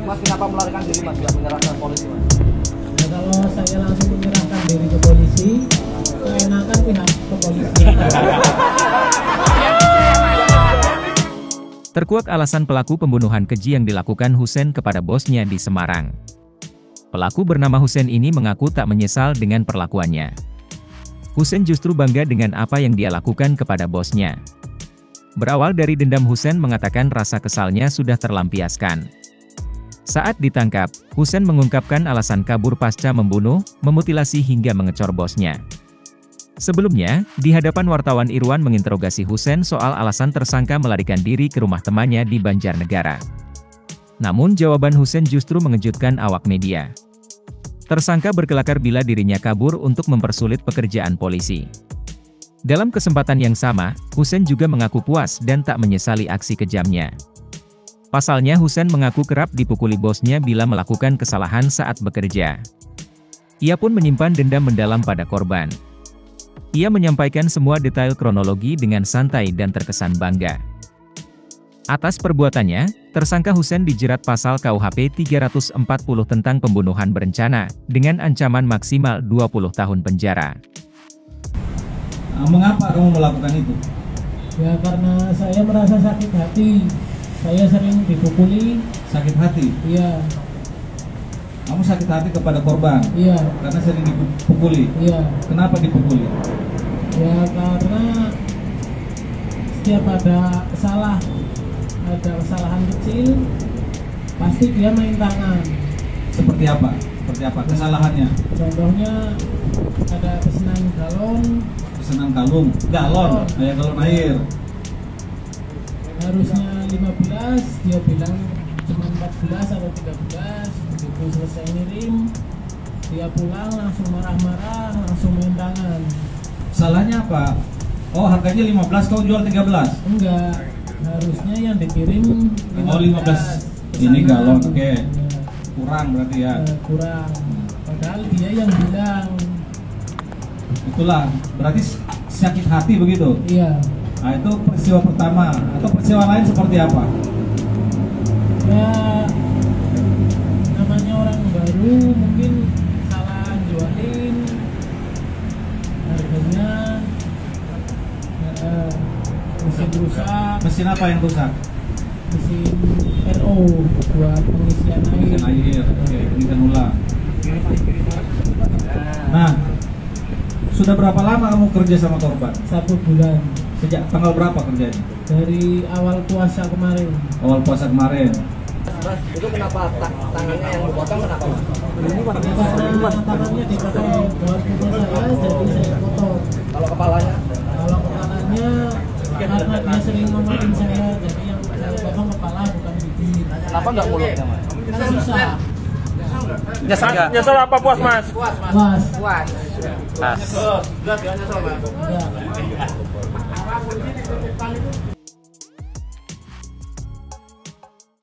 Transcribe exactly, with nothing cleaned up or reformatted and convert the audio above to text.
Mas kenapa melarikan diri mas, nggak menyerahkan polisi mas? Ya, kalau saya langsung menyerahkan diri ke polisi, keenakan pihak kepolisian. Terkuak alasan pelaku pembunuhan keji yang dilakukan Husein kepada bosnya di Semarang. Pelaku bernama Husein ini mengaku tak menyesal dengan perlakuannya. Husein justru bangga dengan apa yang dia lakukan kepada bosnya. Berawal dari dendam, Husein mengatakan rasa kesalnya sudah terlampiaskan. Saat ditangkap, Husein mengungkapkan alasan kabur pasca membunuh, memutilasi hingga mengecor bosnya. Sebelumnya, di hadapan wartawan Irwan menginterogasi Husein soal alasan tersangka melarikan diri ke rumah temannya di Banjarnegara. Namun jawaban Husein justru mengejutkan awak media. Tersangka berkelakar bila dirinya kabur untuk mempersulit pekerjaan polisi. Dalam kesempatan yang sama, Husein juga mengaku puas dan tak menyesali aksi kejamnya. Pasalnya Husein mengaku kerap dipukuli bosnya bila melakukan kesalahan saat bekerja. Ia pun menyimpan dendam mendalam pada korban. Ia menyampaikan semua detail kronologi dengan santai dan terkesan bangga. Atas perbuatannya, tersangka Husein dijerat pasal K U H P tiga ratus empat puluh tentang pembunuhan berencana, dengan ancaman maksimal dua puluh tahun penjara. Mengapa kamu melakukan itu? Ya karena saya merasa sakit hati. Saya sering dipukuli. Sakit hati? Iya. Kamu sakit hati kepada korban? Iya. Karena sering dipukuli? Iya. Kenapa dipukuli? Ya karena setiap ada salah, ada kesalahan kecil, pasti dia main tangan. Seperti apa? Seperti apa kesalahannya? Contohnya ada pesanan galon. Pesanan kalung, galon, kayak galon air. Harusnya lima belas, dia bilang cuma empat belas atau tiga belas. Begitu selesai ngirim, dia pulang langsung marah-marah, langsung main tangan. Salahnya apa? Oh, harganya lima belas, kau jual tiga belas? Enggak, harusnya yang dikirim lima belas. Oh, lima belas. Ini galon, oke. Okay. Kurang berarti ya? Uh, kurang. Padahal dia yang bilang. Itulah, berarti sakit hati begitu? Iya. Nah, itu peristiwa pertama. Atau peristiwa lain seperti apa? Ya, namanya orang baru mungkin salah jualin harganya. Uh, mesin rusak. Mesin apa yang rusak? Mesin R O buat pengisian air. Pengisian air, oke, pengisian ulang. Nah, sudah berapa lama kamu kerja sama korban? Satu bulan. Sejak tanggal berapa kerjanya? Dari awal puasa kemarin. Awal puasa kemarin. Mas, itu kenapa ta tangannya yang dipotong kenapa mas? Ini karena tangannya dipakai buat punya saya, jadi saya potong. Kalau kepalanya? Kalau kepalanya, karena dia sering ngomongin saya, jadi yang saya potong kepala bukan bibir. Kenapa nggak mulutnya mas? Kan susah. Nyesel, nyesel apa puas mas? Puas mas. Puas. Puas. Pas. Jelas ya nyesel mas. Enggak.